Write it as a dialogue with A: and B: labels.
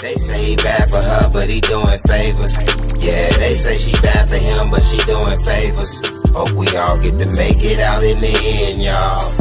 A: They say he bad for her, but he doing favors. Yeah, they say she bad for him, but she doing favors. Hope we all get to make it out in the end, y'all.